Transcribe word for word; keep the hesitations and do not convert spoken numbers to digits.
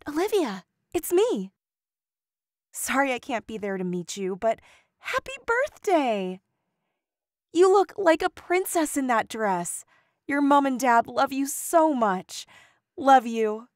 Olivia, it's me. Sorry I can't be there to meet you, but happy birthday! You look like a princess in that dress. Your mom and dad love you so much. Love you.